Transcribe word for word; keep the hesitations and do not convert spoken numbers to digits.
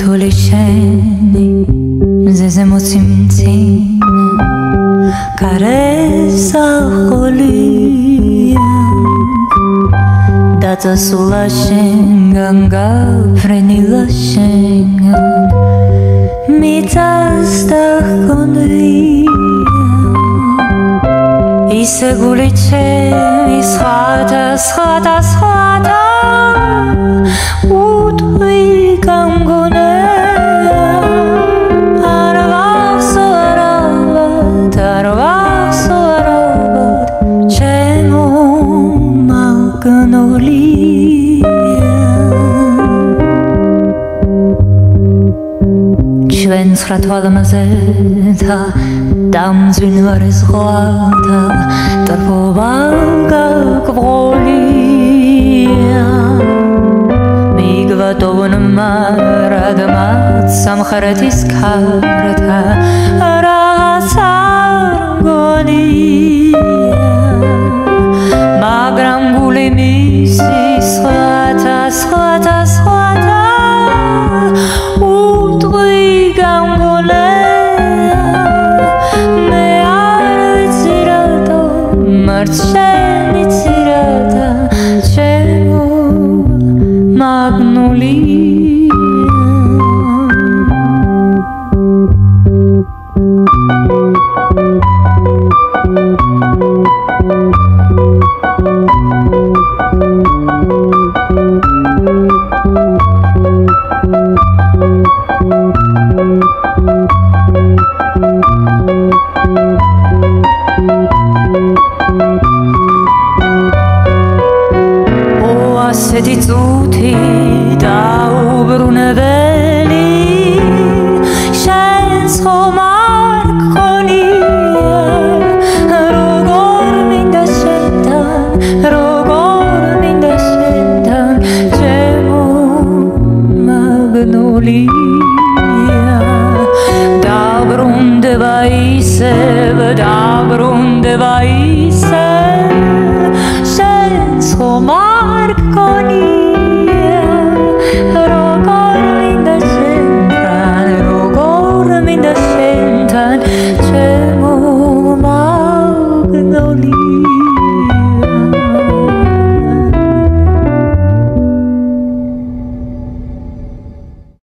sotto le scene se emozioni carezza folia data sulla scena prendi la scena mi sta con via i seguli c'è schata schata schata utui gangone aravaso aravat aravaso aravat c'emo magnolia ჩვენ ცხრა თვალმაზეთა დამძვინვარ ზღვათა ტრფობა გაგვოლია მიგვატოვონ მარადმაც სამხრეთის ქართა რაღაც არ მგონია მაგრამ გული მისი სხვათა სხვათა სხვათა Marceni tirata c'emo magnolia ასეთი წუთი დაუბრუნებელი შენს ხომ არ გქონია როგორ მინდა შენთან როგორ მინდა შენთან ჩემო მაგნოლია დაბრუნდება ისევ დაბრუნდება